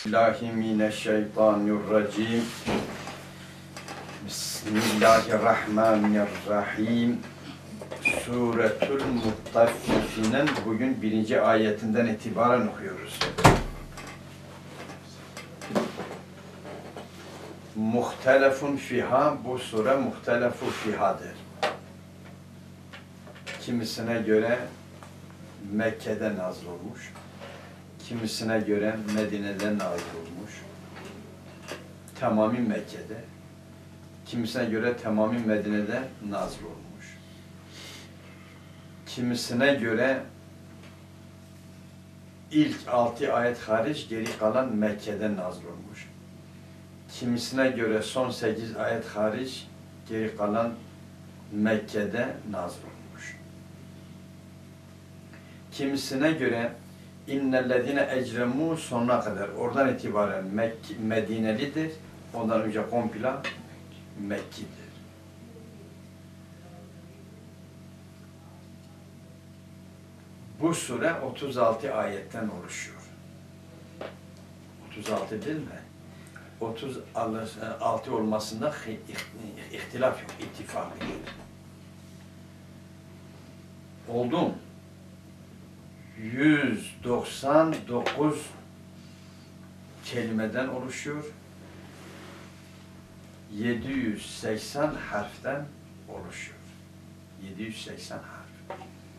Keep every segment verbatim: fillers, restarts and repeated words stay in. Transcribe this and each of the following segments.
billahi mineşşeytanirracim. Bismillahirrahmanirrahim. Suretül Muttaffifinin bugün birinci ayetinden itibaren okuyoruz. Muhtelefun fiha, bu sure muhtelefu fihadır. Kimisine göre Mekke'de nazil olmuş, kimisine göre Medine'de nazil olmuş, tamamı Mekke'de, kimisine göre tamamı Medine'de nazil olmuş, kimisine göre ilk altı ayet hariç geri kalan Mekke'de nazil olmuş, kimisine göre son sekiz ayet hariç geri kalan Mekke'de nazil olmuş. Kimisine göre innellezine ecremu sonuna kadar, oradan itibaren Mek Medinelidir, ondan önce komple Mekki'dir. Bu sure otuz altı ayetten oluşuyor. otuz altı değil mi? otuz altı olmasında ihtilaf yok, ittifak yok. Oldu mu? yüz doksan dokuz kelimeden oluşuyor. yedi yüz seksen harften oluşuyor. yedi yüz seksen harf.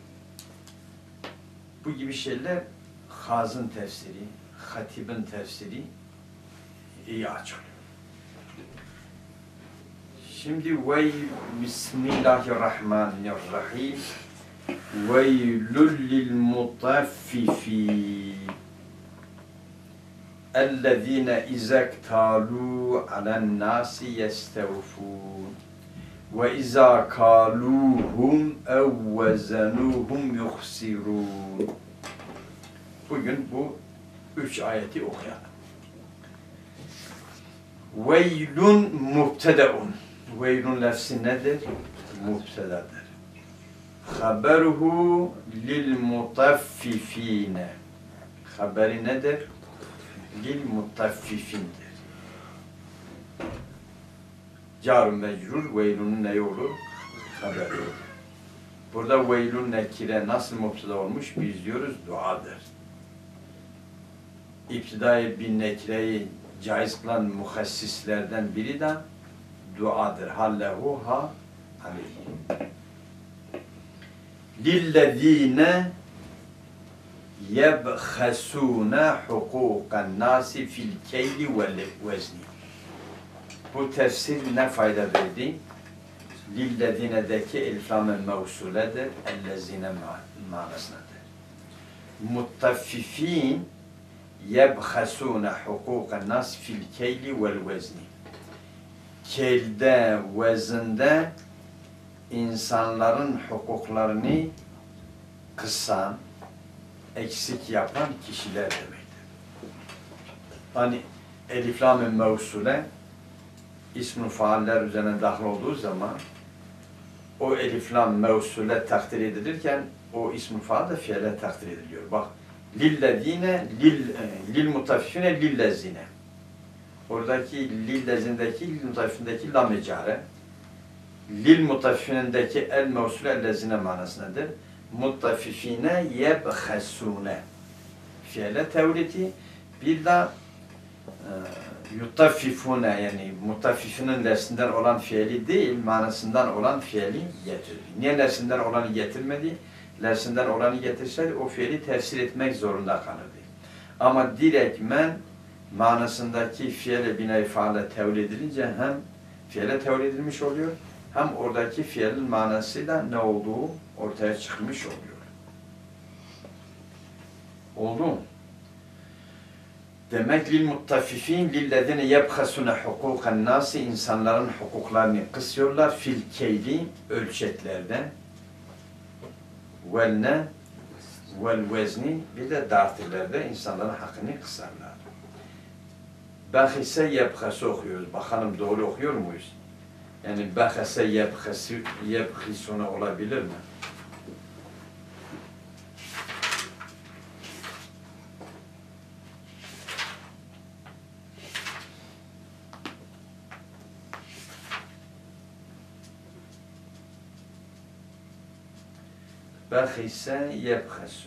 Bu gibi şeyler Haz'ın tefsiri, Hatib'in tefsiri iyi açıklıyor. Şimdi ve Bismillahirrahmanirrahim. Veylül lil mutaffifin ellezine izektalu alen nasi yestevfun ve izâ kâluhum ev vezenuhum yuhsirun. Bugün bu üç ayeti okuyalım. Veylun mubtedeun. Veylun lefzi nedir? Mubtedadır. Haberuhu lil mutaffifine. Haberi nedir? Lil mutaffifindir. Car-ı mecrur, veylunun neyi olur? Haberi olur. Burada veylun nekire nasıl mubtada olmuş? Biz diyoruz duadır. İptidai bin nekireyi caiz kılan muhassislerden biri de duadır. Hallehu ha aleyhi. Lillezîne yebhesûne hukûkan nâsi fil keyli vel vezni. Bu tefsir ne fayda verdi? Lillezîne'deki eliflam-ı mevsuledir, ellezîne manasındadır. Muttaffifîn yebhesûne hukûkan nâsi fil keyli vel vezni. Keylde, vezinde insanların hukuklarını kısan, eksik yapan kişiler demektir. Hani elif-lam-ı mevsule ism-i faaller üzerine dahil olduğu zaman o elif-lam mevsule takdir edilirken o ism-i faal da fiile takdir ediliyor. Bak lillezine lil lil mutaffifine lillezine. Oradaki lillezindeki lil mutaffifindeki lam ecare. Lil mutaffifinindeki el mevsul ellezine manasındadır. Muttaffifine yebhesune. Fiile tevriti. Bir de e, yutaffifune yani mutaffifinin lersinden olan fiili değil, manasından olan fiili getirir. Niye lersinden olanı getirmedi? Lersinden olanı getirseydi o fiili tefsir etmek zorunda kalırdı. Ama direktmen manasındaki fiile bina-i faale tevil edilince hem fiile tevil edilmiş oluyor, hem oradaki fiilin manasıyla ne olduğu ortaya çıkmış oluyor. Oldu mu? Demek lil muttaffifin lillezine yebhesune hukukan nasi, insanların hukuklarını kısıyorlar fil keyli, ölçeklerde, vel ne vel vezni, bir de dartilerde insanların hakkını kısarlar. Bahise yebhese okuyoruz. Bakalım doğru okuyor muyuz? Yani bahase yebhesi yebhisune olabilir mi? Behise yebhesu.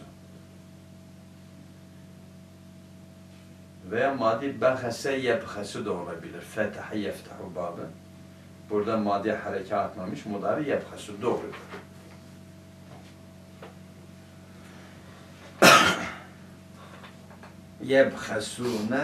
Veya madi behese yebhesu da olabilir. Fetaha yeftahu babı. Burada madi hareke atmamış. Mudari yebhesu doğrudur. Yebhesune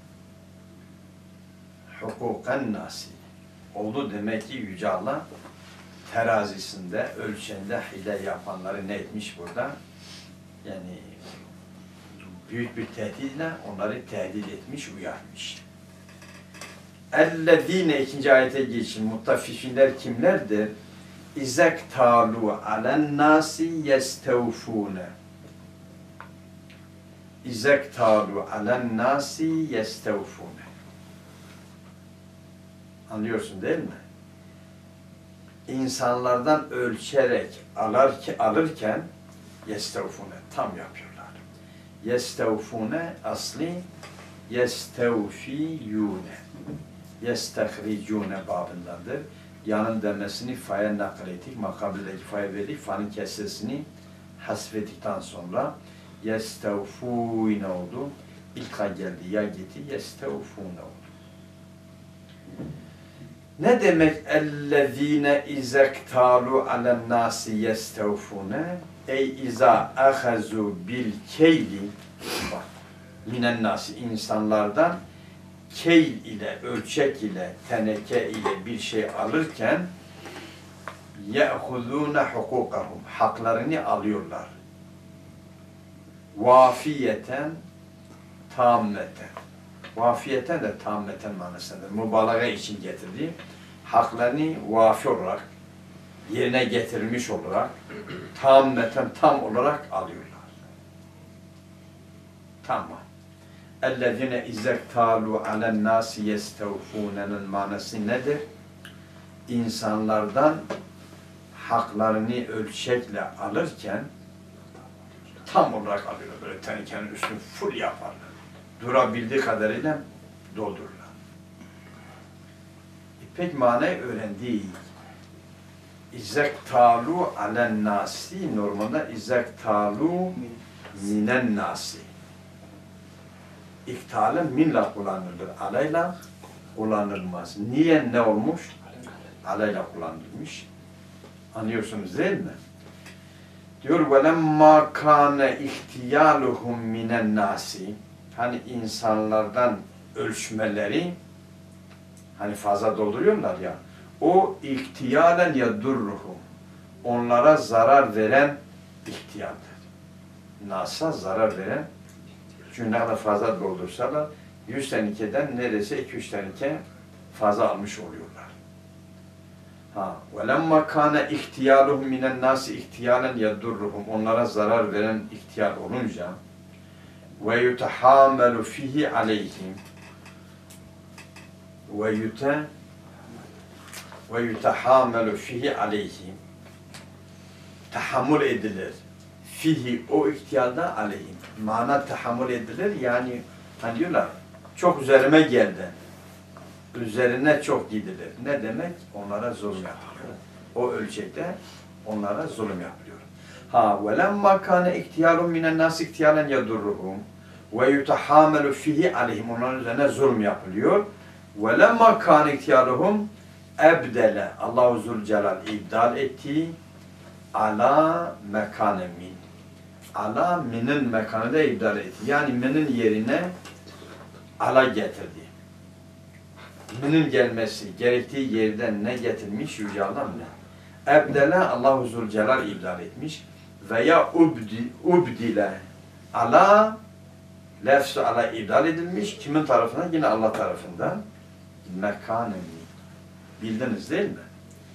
hukuken nasi. Oldu demek ki Yüce Allah terazisinde, ölçende hile yapanları ne etmiş burada? Yani büyük bir tehditle onları tehdit etmiş, uyarmış. Ellezine ikinci ayete geçin. Muttafifinler kimlerdir? İzek talu alen nasi yestevfune. İzek talu alen nasi yestevfune. Anlıyorsun değil mi? İnsanlardan ölçerek alır ki, alırken yestevfune tam yapıyorlar. Yestevfune asli yestevfiyune. Yestehricune babındandır. Yanın demesini faya naklettik. Makabildeki faya verdik. Fanın kesesini hasfettikten sonra yestevfune oldu. İlka geldi. Ya gitti. Yestevfune oldu. Ne demek ellezine izektalu alen nasi yestevfune? Ey iza ahazu bil keyli minen nasi insanlardan keyl ile, ölçek ile, teneke ile bir şey alırken ye'huzûne hukukahum haklarını alıyorlar. Vafiyeten tammeten. Vafiyeten de tammeten manasındadır. Mübalağa için getirdiği haklarını vafi olarak yerine getirilmiş olarak tammeten tam olarak alıyorlar. Tamam. اَلَّذِينَ اِزَّكْتَالُوا عَلَى النَّاسِ يَسْتَوْفُونَ'nın manası nedir? İnsanlardan haklarını ölçekle alırken tam olarak alıyorlar. Böyle tenikenin üstünü full yaparlar. Durabildiği kadarıyla doldururlar. İpek manayı öğrendik. İzektalu alen nasi normalde izektalu minen nasi. İktalen minle kullanılır. Alayla kullanılmaz. Niye ne olmuş? Alayla kullanılmış. Anlıyorsunuz değil mi? Diyor وَلَمَّا كَانَ اِحْتِيَالُهُمْ مِنَ النَّاسِ Hani insanlardan ölçmeleri hani fazla dolduruyorlar ya o ihtiyalen yadurruhum onlara zarar veren ihtiyardır. Nas'a zarar veren çünkü ne kadar fazla doldursalar yüz tenikeden neredeyse iki yüz tenike fazla almış oluyorlar. Ha, وَلَمَّا كَانَ اِحْتِيَالُهُمْ مِنَ النَّاسِ اِحْتِيَالًا يَدُرُّهُمْ onlara zarar veren ihtiyar olunca وَيُتَحَامَلُ فِيهِ عَلَيْهِمْ وَيُتَ وَيُتَحَامَلُ فِيهِ عَلَيْهِمْ tahammül edilir. Fihi o ihtiyarda aleyhim. Mana tahammül edilir yani hani diyorlar çok üzerime geldi. Üzerine çok gidilir. Ne demek? Onlara zulüm yapılıyor. O ölçekte onlara zulüm yapılıyor. Ha velemma kana ihtiyarun minen nas ihtiyaran yadurruhum ve yutahamelu fihi aleyhim. Onların üzerine zulüm yapılıyor. Velemma kana ihtiyaruhum ebdele. Allahu Zülcelal ibdal etti ala mekane min. Ala minin mekanı da ibdal etti. Yani minin yerine ala getirdi. Minin gelmesi gerektiği yerden ne getirmiş? Yüce Allah ne? Ebdele Allahu Zülcelal ibdal etmiş. Veya ubdi, ubdile ala lefz-i ala ibdal edilmiş. Kimin tarafından? Yine Allah tarafından. Mekane min. Bildiniz değil mi?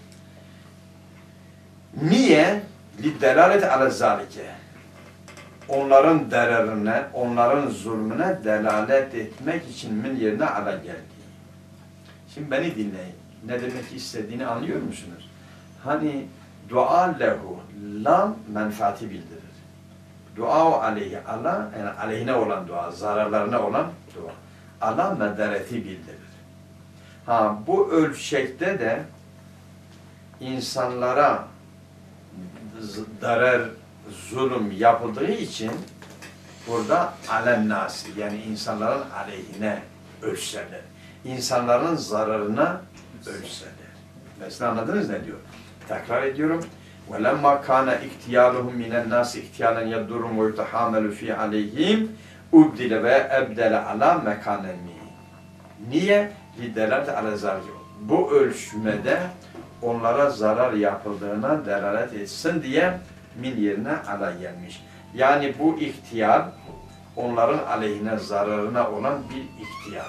Niye? Liddelalet ala zalike. Onların derarine, onların zulmüne delalet etmek için min yerine ala geldi. Şimdi beni dinleyin. Ne demek istediğini anlıyor musunuz? Hani dua lehu, lam menfaati bildirir. Dua aleyhi, Allah, yani aleyhine olan dua, zararlarına olan dua. Allah medareti bildirir. Ha bu ölçekte de insanlara zarar, zulüm yapıldığı için burada alen nasi yani insanların aleyhine ölçseler. İnsanların zararına ölçseler. Mesela anladınız ne diyor? Tekrar ediyorum. وَلَمَّا كَانَ اِكْتِيَالُهُمْ مِنَ النَّاسِ اِكْتِيَالًا يَدُّرُمْ وَيُتَحَامَلُ ف۪ي عَلَيْهِمْ اُبْدِلَ وَاَبْدَلَ عَلَى مَكَانًا Niye? لِدَلَالَةِ عَلَى زَرْجِ Bu ölçmede onlara zarar yapıldığına delalet etsin diye min yerine ala gelmiş. Yani bu ihtiyar onların aleyhine zararına olan bir ihtiyar.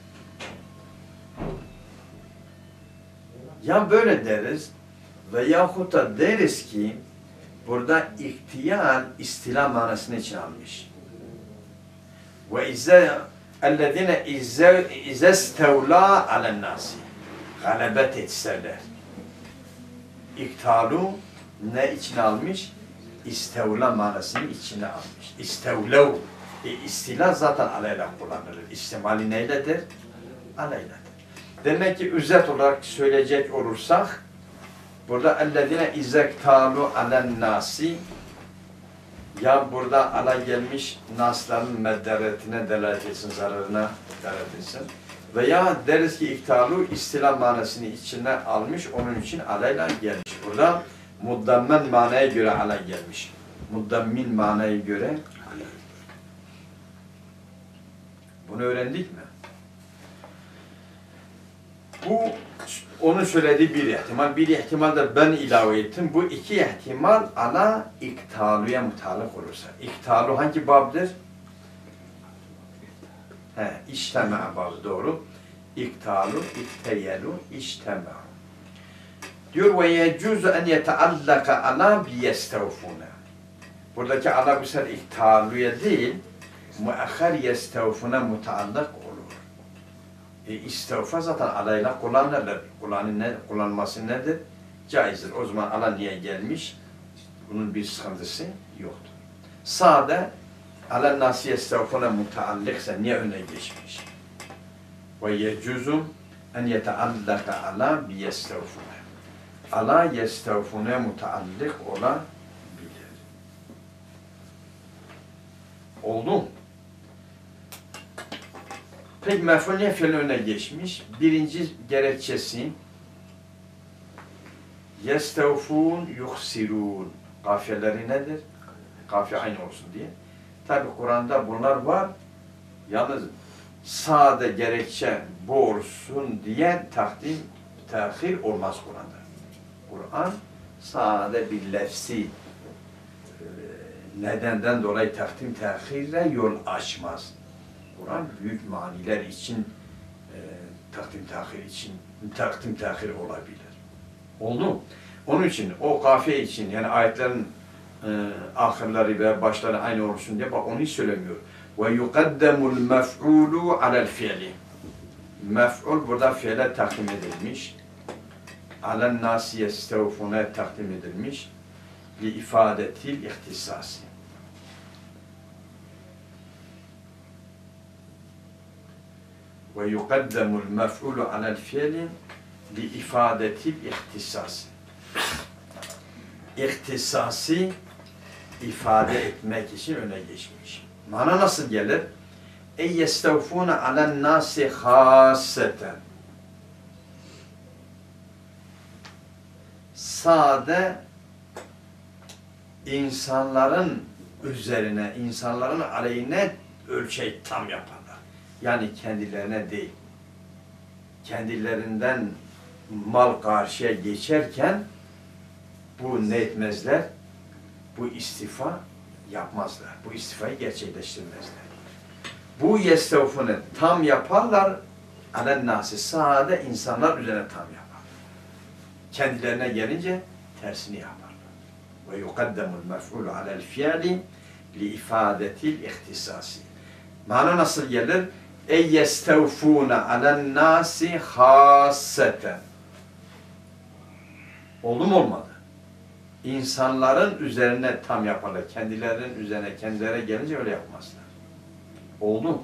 Ya böyle deriz veyahut da deriz ki burada ihtiyar istila manasını için almış. Ve izze ellezine izze izestevla alen nasi galebet etseler. İktalu ne içine almış? İstevla manasını içine almış. İstevlev. E, istila zaten aleyla kullanılır. İstimali neyledir? Aleyladır. Demek ki üzet olarak söyleyecek olursak burada ellezine izektalu alen nasi ya burada ala gelmiş nasların medderetine delalet etsin, zararına delalet etsin. Veya deriz ki iktalu istila manasını içine almış, onun için alayla gelmiş. Burada muddammen manaya göre alay gelmiş. Muddammin manaya göre alay. Bunu öğrendik mi? Bu onun söylediği bir ihtimal. Bir ihtimal de ben ilave ettim. Bu iki ihtimal ala iktaluya mutalak olursa. İktalu hangi babdır? He, iştema babı doğru. İktalu, ikteyelu, iştema. Diyor ve yecuzu en yeteallaka ala biyestevfuna. Buradaki ala bu sefer iktaluya değil, muakhar yestevfuna mutaallak olur. E, istevfa zaten alayla kullanılır. Kullanı ne, kullanması nedir? Caizdir. O zaman ala niye gelmiş? Bunun bir sıkıntısı yoktur. Sade ala nasi yestevfuna mutaallikse niye öne geçmiş? Ve yecuzu en yeteallaka ala biyestevfuna. Ala yestevfuna mutaallik olabilir. Oldu mu? Peki mef'ul niye fiil öne geçmiş? Birinci gerekçesi yestevfun yuhsirun. Kafiyeleri nedir? Kafiye aynı olsun diye. Tabi Kur'an'da bunlar var. Yalnız sade gerekçe bu olsun diye takdim, tehir olmaz Kur'an'da. Kur'an sade bir lefsi nedenden dolayı takdim, tehirle yol açmaz. Kur'an büyük maniler için e, takdim tahir için takdim tahir olabilir. Oldu mu? Onun için o kafiye için yani ayetlerin e, ahirleri ve başları aynı olsun diye bak onu hiç söylemiyor. Ve yuqaddemul mef'ulu alel fiili. Mef'ul burada fiile takdim edilmiş. Alen nasi yestevfune takdim edilmiş. Li ifadetil ihtisasi. Ve yuqaddemul mef'ulu alel fiili li ifadetil ihtisasi. İhtisasi ifade etmek için öne geçmiş. Mana nasıl gelir? Ey yestevfune alen nasi hasseten. Sade insanların üzerine, insanların aleyhine ölçeği tam yaparlar. Yani kendilerine değil. Kendilerinden mal karşıya geçerken bu ne etmezler? Bu istifa yapmazlar. Bu istifayı gerçekleştirmezler. Bu yestevfunu tam yaparlar. Alen nasi sade insanlar üzerine tam yapar. Kendilerine gelince tersini yaparlar. Ve yuqaddemul mef'ulu alel fiili li ifadetil ihtisasi. Mana nasıl gelir? Ey yestevfune alen nasi hasseten. Oldu mu olmadı? İnsanların üzerine tam yaparlar. Kendilerinin üzerine, kendilerine gelince öyle yapmazlar. Oldu mu?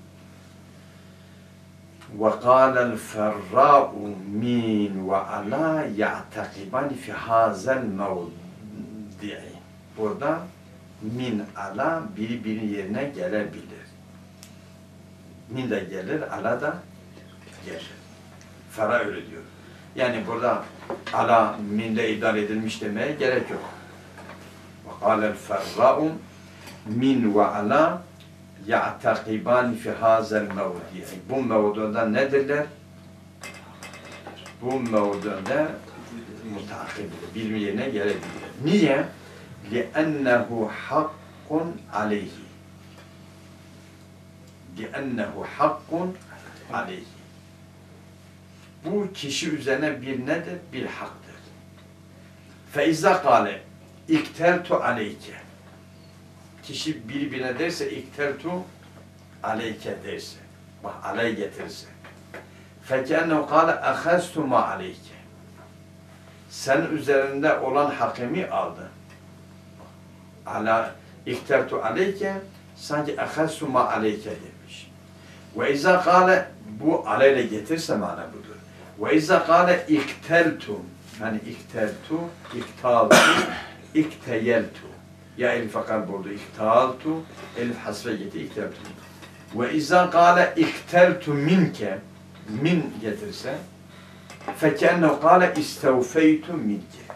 وَقَالَ الْفَرَّاءُ مِنْ وَعَلَى يَعْتَقِبَانِ فِي هَذَا الْمَوْضِعِ burada min ala biri birinin yerine gelebilir. Min de gelir, ala da gelir. Fera öyle diyor. Yani burada ala minle idare edilmiş demeye gerek yok. وَقَالَ الْفَرَّاءُ min ve ala ya'takiban fi hazel mevdi. Bu mevduda nedirler? Bu mevduda mutakip, bilme yerine gelebilir. Niye? لِأَنَّهُ حَقٌّ عَلَيْهِ لِأَنَّهُ حَقٌّ عَلَيْهِ Bu kişi üzerine bir nedir? Bir haktır. فَاِذَا قَالَ اِكْتَرْتُ عَلَيْكَ Kişi birbirine derse iktertu aleyke derse, bak aley getirse. فَكَأَنَّهُ قَالَ اَخَزْتُ مَا عَلَيْكَ Sen üzerinde olan hakimi aldı. Ala iktertu aleyke sanki اَخَزْتُ مَا عَلَيْكَ demiş. وَاِذَا قَالَ bu aleyle getirse mana budur. وَاِذَا قَالَ اِكْتَلْتُ yani iktertu, iktaltu, ikteyeltu ya elif fakal buldu. İktaltu, elif hasfe gitti, ikteltu. Ve izâ kâle ikteltu minke, min getirse, fekennehu kâle istevfeytu minke.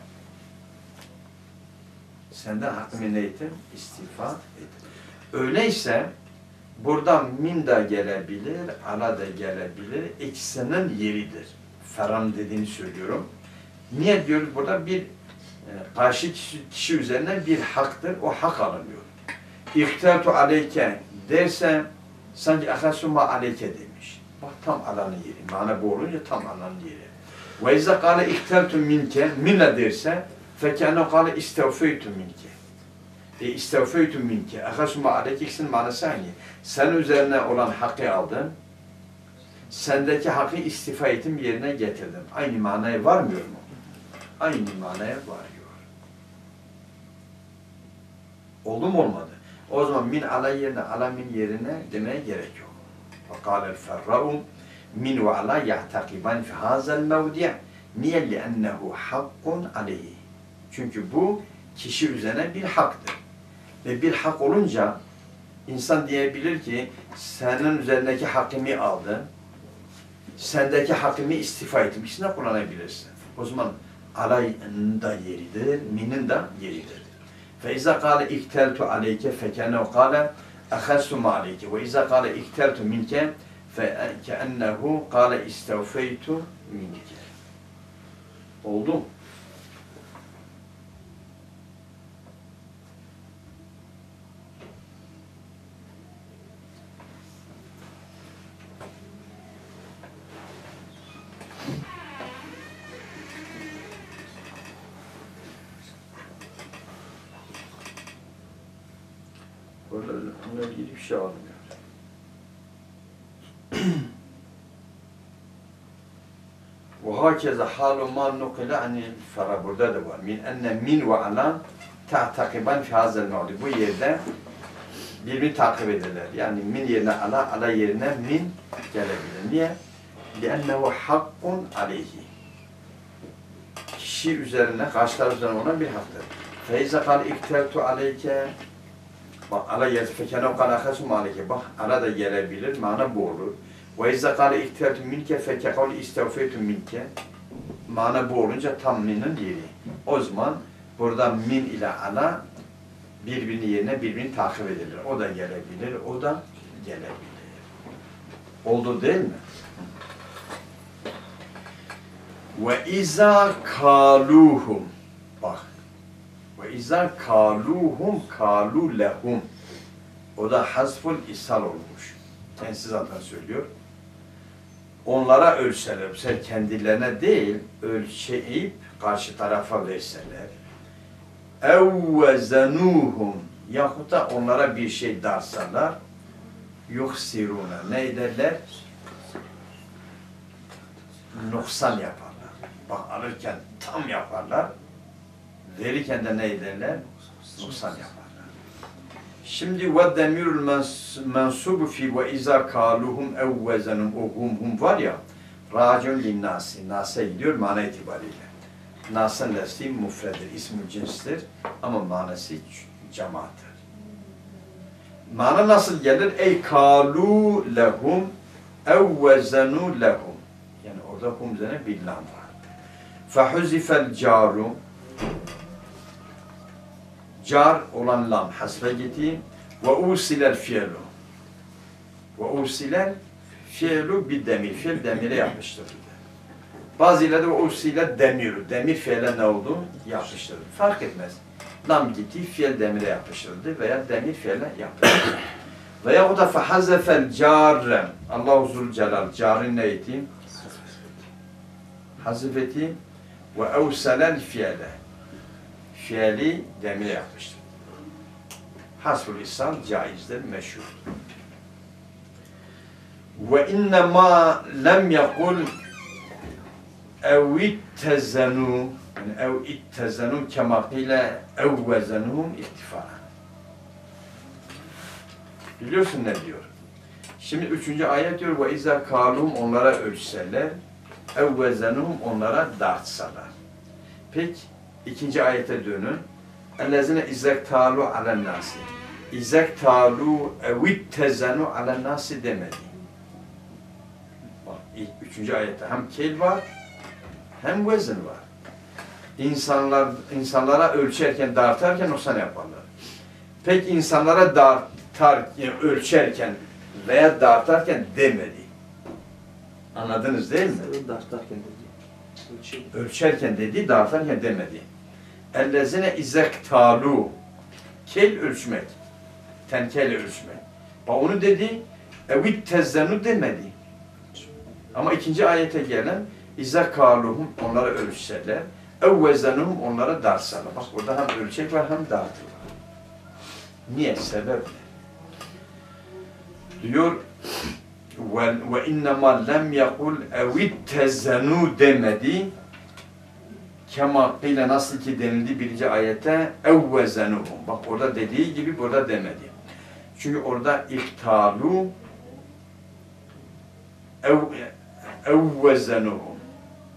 Senden hakkımı ne ettim? İstifa ettim. Öyleyse, burada min de gelebilir, ala da gelebilir. İkisinin yeridir. Feram dediğini söylüyorum. Niye diyoruz? Burada bir karşı kişi, kişi üzerine bir haktır, o hak alınıyor. İhtertu aleyke derse, sanki ahasuma aleyke demiş. Bak tam alanı yeri, mana bu olunca tam alanı yeri. Ve izâ kâle ihtertu minke, minle derse, fekâne kâle istevfeytu minke. E istevfeytu minke, ahasuma aleyke, ikisinin manası hangi? Sen üzerine olan hakkı aldın, sendeki hakkı istifa ettim, yerine getirdim. Aynı manaya varmıyor mu? Aynı manaya varıyor. Oldu mu olmadı? O zaman min ala yerine, ala min yerine demeye gerek yok. وَقَالَ الْفَرَّاءُ min ve ala ya'takiban fi hazel mevdi' niye? لِأَنَّهُ حَقٌّ عَلَيْهِ Çünkü bu kişi üzerine bir haktır. Ve bir hak olunca insan diyebilir ki senin üzerindeki hakimi aldın, sendeki hakimi istifa ettim. İkisini kullanabilirsin. O zaman alayın da yeridir, minin de yeridir. فَاِذَا قَالَ اِكْتَلْتُ عَلَيْكَ فَكَانَهُ قَالَ اَخَزْتُ مَا عَلَيْكَ وَاِذَا قَالَ اِكْتَلْتُ مِنْكَ فَكَأَنَّهُ قَالَ اِسْتَوْفَيْتُ مِنْكَ Oldu. Burada bununla ilgili bir şey almıyor. وَهَاكَذَا حَالُ مَا نُقِلَ عَنِ الْفَرَى Burada da var. مِنْ اَنَّ مِنْ وَعَلَى تَعْتَقِبًا فِي هَذَا الْمَوْلِ Bu yerde birbirini takip ederler. Yani min yerine ala, ala yerine min gelebilir. Niye? لِأَنَّهُ حَقٌّ عَلَيْهِ Kişi üzerine, karşılar üzerine olan bir haktır. فَاِذَا قَالْ اِكْتَرْتُ عَلَيْكَ Bak, ala yezfekene kan ahasum aleyke. Bak, ala da gelebilir, mana bu olur. Ve izâ kâle iktertu minke fekekâle istevfeytu minke. Mana bu olunca tam minin yeri. O zaman burada min ile ala birbirini yerine birbirini takip edilir. O da gelebilir, o da gelebilir. Oldu değil mi? Ve izâ kâluhum. Bak. Ve izâ kâluhum kâlu lehum. O da hasful ishal olmuş. Kendisi zaten söylüyor. Onlara ölseler, sen kendilerine değil, ölçeyip karşı tarafa verseler. Evvezenuhum yahut da onlara bir şey darsalar. Yuhsiruna ne ederler? Noksan yaparlar. Bak alırken tam yaparlar. Verirken de ne ederler? Noksan yaparlar. Şimdi ve demirul mensubu fi ve izâ kâluhum evvezenum o hum hum var ya râcun linnâsi. Nâs'e gidiyor mana itibariyle. Nas'ın nesli mufredir, ismi cinstir ama manası cemaattir. Mana nasıl gelir? Ey kalu lehum ev vezenu lehum. Yani orada hum üzerine bir lam var. Fehuzifel caru, car olan lam hasbe gitti ve usilel fiilu. Ve usilel fiilu bir demir. Fiil demire yapıştırıldı. Bazıları da usile demir. Demir fiile ne oldu? Yapıştırıldı. Fark etmez. Lam gitti, fiil demire yapıştırıldı veya demir fiile yapıştırıldı. Veya o da fehazefel carrem. Allah-u Zülcelal carın neydi? Hazifeti ve evselel fiile. Fiili demire yapıştırıldı. Hasbul ishal caizdir, meşhur. Ve innema lem yekul ev ittezenu yani ev ittezenu kema qile ev vezenuhum ittifaa. Biliyorsun ne diyor? Şimdi üçüncü ayet diyor ve izâ kâlûm onlara ölçseler ev vezenuhum onlara dartsalar. Peki ikinci ayete dönün. Ellezine izzektâlu alen nâsi. İzzektâlu ev ittezenu alen nâsi demedi. Bak üçüncü ayette hem kel var hem vezin var. İnsanlar insanlara ölçerken, dartarken o sana yaparlar. Peki insanlara dartar, yani ölçerken veya dartarken demedi. Anladınız değil mi? Dartarken dedi. Ölçerken dedi, dartarken demedi. Ellezine izektalu. Kel ölçmek. Tenkel ölçmek. Bak onu dedi, evit tezzenu demedi. Ama ikinci ayete gelen İzzekaluhum onlara ölçseler, evvezenuhum onlara darsalar. Bak burada hem ölçek var hem dartı var. Niye? Sebep ne? Diyor ve innema lem yekul evittezenu demedi. Kema qile nasıl ki denildi birinci ayete evvezenuhum. Bak orada dediği gibi burada demedi. Çünkü orada iktalu ev evvezenuhum.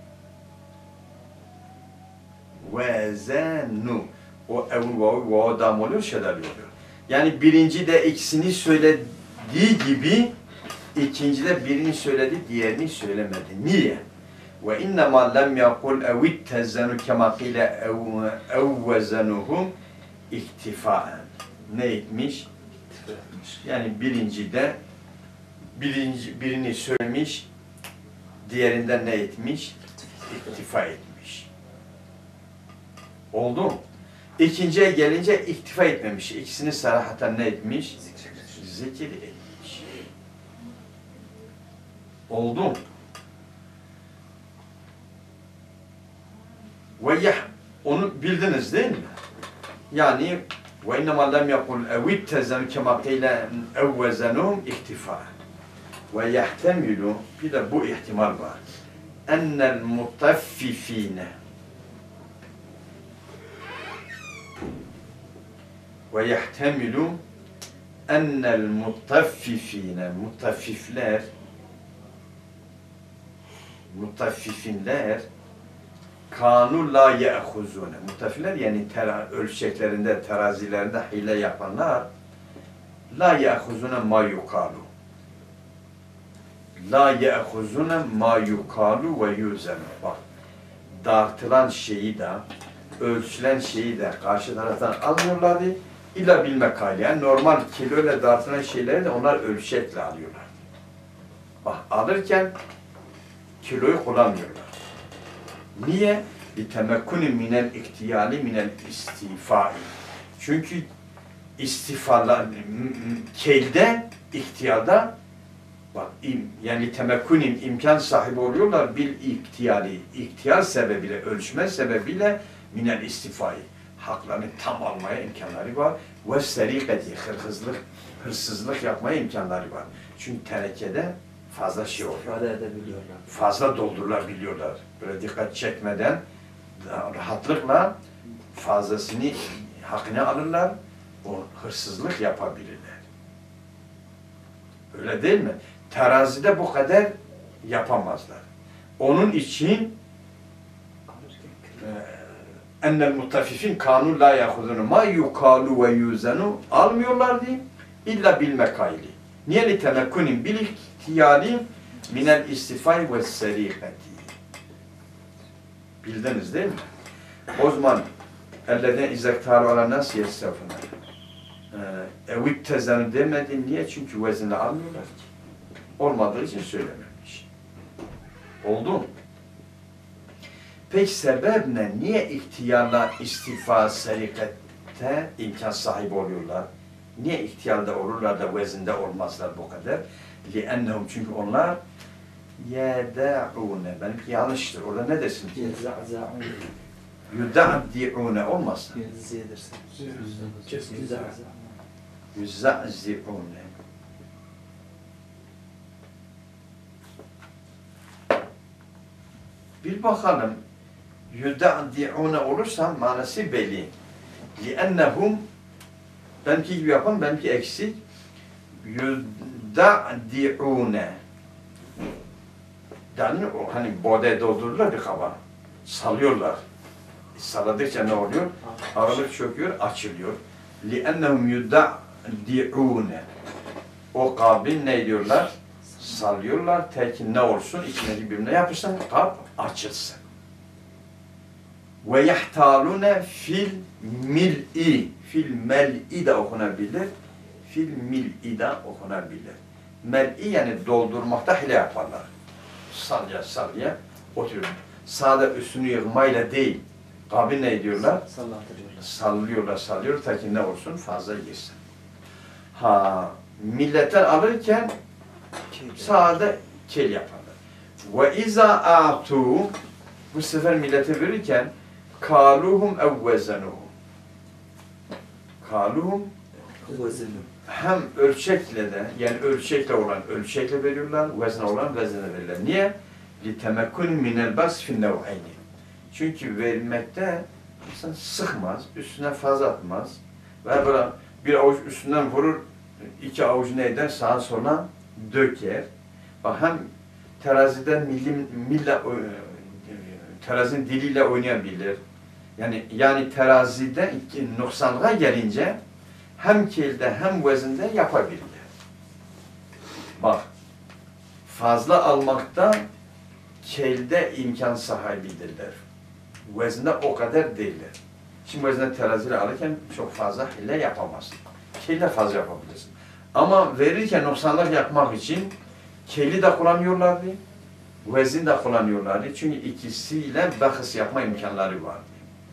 Vezenu. O evun vavu vavu dam oluyor, şeyler oluyor. Yani birinci de ikisini söylediği gibi ikinci de birini söyledi, diğerini söylemedi. Niye? Ve innema lem yakul evittezenu kema qile evvezenuhum iktifaen. Ne etmiş? Yani birinci de birinci, birini söylemiş, diğerinden ne etmiş? İktifa etmiş. Oldu mu? İkinciye gelince iktifa etmemiş. İkisini sarahaten ne etmiş? Zikir etmiş. Oldu mu? Ve yah, onu bildiniz değil mi? Yani ve innema lem yekul evittezenu kema qile evvezenuhum iktifa. Ve yahtemilu, bir de bu ihtimal var. Ennel mutaffifine ve yahtemilu ennel mutaffifine mutaffifler mutaffifinler kanu la ye'khuzune. Mutaffifler yani tera, ölçeklerinde, terazilerinde hile yapanlar la ye'khuzune ma yukalu. La ye'khuzune ma yukalu ve yuzenu. Bak, dağıtılan şeyi de, ölçülen şeyi de karşı taraftan almıyorlardı. İlla bilmek hali. Yani normal kiloyla dağıtılan şeyleri de onlar ölçekle alıyorlar. Bak, alırken kiloyu kullanmıyorlar. Niye? بِتَمَكُّنِ مِنَ الْاِكْتِيَالِ مِنَ الْاِسْتِفَاءِ. Çünkü istifalar, kelde, ihtiyarda bak, im, yani temekkunim imkan sahibi oluyorlar bil ihtiyari, ihtiyar sebebiyle, ölçme sebebiyle minel istifai. Haklarını tam almaya imkanları var. Ve seriketi, hırsızlık, hırsızlık yapmaya imkanları var. Çünkü terekede fazla şey oluyor. İfade edebiliyorlar. Fazla doldurulabiliyorlar. Böyle dikkat çekmeden, rahatlıkla fazlasını hakkını alırlar. O hırsızlık yapabilirler. Öyle değil mi? Terazide bu kadar yapamazlar. Onun için Ennel mutaffifin kanu la yahudunu ma yukalu ve yuzenu almıyorlardı illa bil mekayli. Niye li temekkunin bil ihtiyali minel istifai ve serikati. Bildiniz değil mi? O zaman elleden izektaru ala nas yestefuna. Evit tezenu demedi. Niye? Çünkü vezinle almıyorlar ki. Olmadığı için söylememiş. Oldu mu? Peki sebep ne? Niye ihtiyarla istifa, serikette imkan sahibi oluyorlar? Niye ihtiyarda olurlar da vezinde olmazlar bu kadar? لِأَنَّهُمْ Çünkü onlar يَدَعُونَ Benimki yanlıştır. Orada ne desin ki? يُدَعْدِعُونَ olmasın. يُزَعْزِعُونَ Bir bakalım. يُدَعْدِعُونَ olursa manası belli. لِأَنَّهُمْ Benimki gibi yapalım, benimki eksik. يُدَعْدِعُونَ Yani o hani bode doldururlar bir kaba. Salıyorlar. Salladıkça ne oluyor? Ağırlık çöküyor, açılıyor. لِأَنَّهُمْ يُدَعْدِعُونَ O kabin ne diyorlar? Sallıyorlar. Tekin ne olsun? İçindeki birbirine yapışsın, kap açılsın. Ve yahtalune fil mil'i. Fil mel'i de okunabilir. Fil mil'i de okunabilir. Mel'i yani doldurmakta hile yaparlar. Salya salya oturuyor. Sağda üstünü yığmayla değil. Kabin ne diyorlar? Sallıyorlar, sallıyorlar. Ta ki ne olsun? Fazla girsin. Ha, milletten alırken sağda kel yaparlar. Ve iza a'tu bu sefer millete verirken kaluhum evvezenuhum. Kaluhum hem ölçekle de yani ölçekle olan ölçekle veriyorlar, vezne olan vezne verirler. Niye? لِتَمَكُّنْ مِنَ الْبَسْ فِي النَّوْعَيْنِ Çünkü vermekte insan sıkmaz, üstüne fazla atmaz. Ve böyle bir avuç üstünden vurur, iki avuç neyden sağa sola döker. Bak hem teraziden milli, mille, terazinin diliyle oynayabilir. Yani yani terazide noksanlığa gelince hem kilde hem vezinde yapabilirler. Bak, fazla almakta kelde imkan sahibidirler. Vezinde o kadar değiller. Şimdi vezinde teraziyle alırken çok fazla hile yapamazsın. Kelle fazla yapabilirsin. Ama verirken noksanlık yapmak için keli de kullanıyorlardı, vezin de kullanıyorlardı. Çünkü ikisiyle bahis yapma imkanları vardı.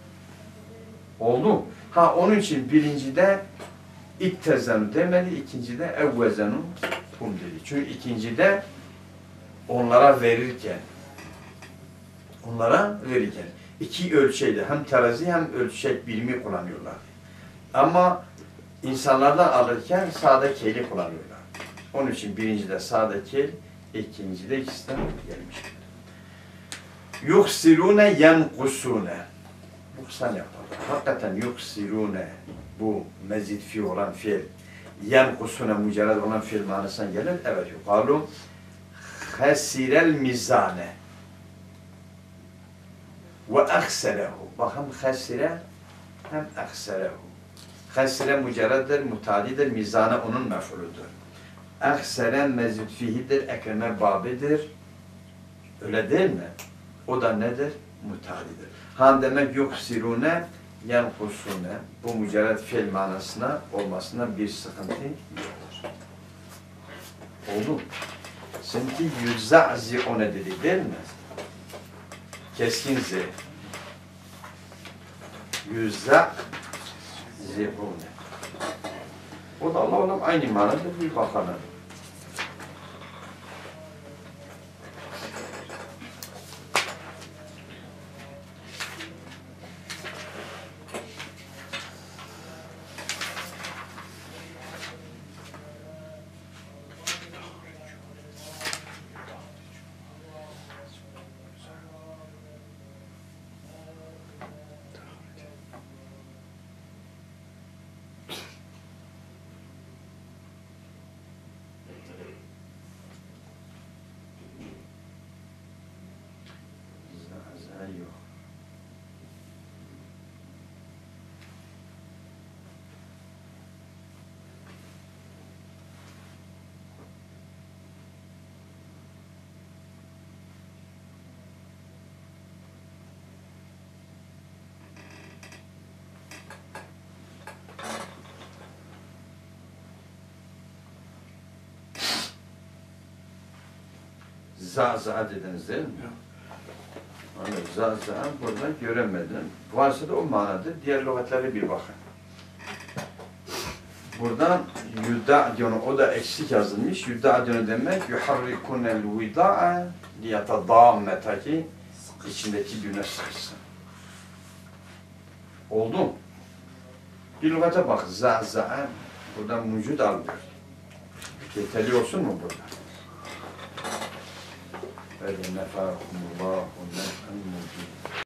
Oldu. Ha onun için birincide ittezenu demedi, ikincide evvezenu hum dedi. Çünkü ikincide onlara verirken, onlara verirken iki ölçeyle hem terazi hem ölçek birimi kullanıyorlar. Ama insanlardan alırken sağda keli kullanıyorlar. Onun için birincide sağda kel, ikincide ikisinden gelmişler. Yuksirune yenkusune. Nuksan yaparlar. Hakikaten yuksirune bu mezid fi olan fiil yenkusune mücerred olan fiil manasına gelir. Evet yukalu khasirel mizane ve akserehu. Bak hem khasire hem akserehu. Khasire mücerreddir, mutadidir, mizane onun mef'uludur. Aksere mezid fihidir, ekreme babidir. Öyle değil mi? O da nedir? Mutadidir. Han demek yuksirune yenkusune. Bu mücerred fiil manasına olmasına bir sıkıntı yoktur. Oldu. Seninki yüzza'zi'une dedi değil mi? Keskin z. Yüzza'zi'une. O da Allah Allah aynı manadır. Bir bakalım. Zaza dediniz değil mi? Yok. Hani zaza burada göremedim. Varsa da o manadır. Diğer lügatlere bir bakın. Buradan yuda'diyonu, o da eksik yazılmış. Yuda'diyonu demek yuharrikunel vida'a liyetadâmmetaki içindeki güne sıkışsın. Oldu mu? Bir lügata bak. Zaza'a buradan mucud alıyor. Keteli olsun mu burada? Öyle nefâkumullahu nef'en mucud.